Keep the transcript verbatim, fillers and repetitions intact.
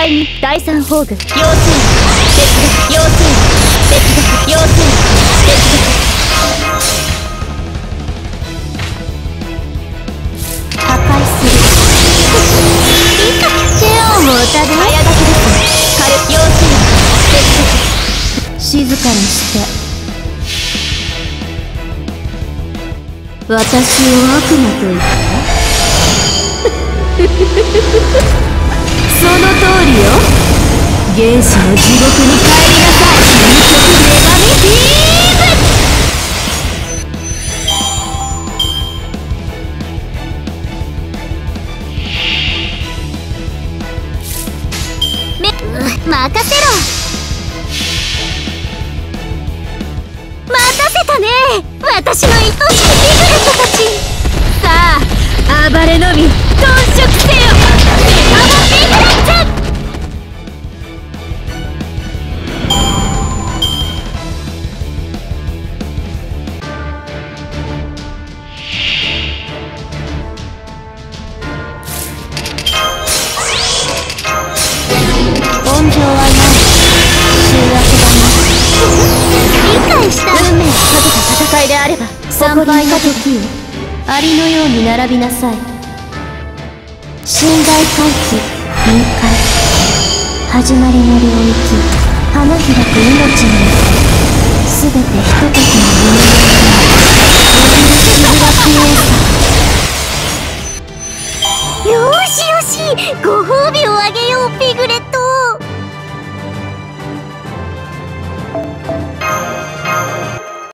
第二第三宝具。要請哲学。要請哲学。要請哲学。破壊する。手をも歌で早書きです。軽要請哲学。静かにして。私を悪魔と言った。その通りよ。原始の地獄に帰りなさい。究極女神ビーム。め任せろ。待たせたね、私の愛しきピグレットたち。さあ暴れのみ頓食せよ、アモピグレット。温情はない。醜悪だな。理解した。運命をかけた戦いであれば参拝の時よ、アリのように並びなさい。信頼回帰、入会、始まりの領域、花開く命によってすべてひとときの夢のよよしよし、ご褒美をあげようピグレット。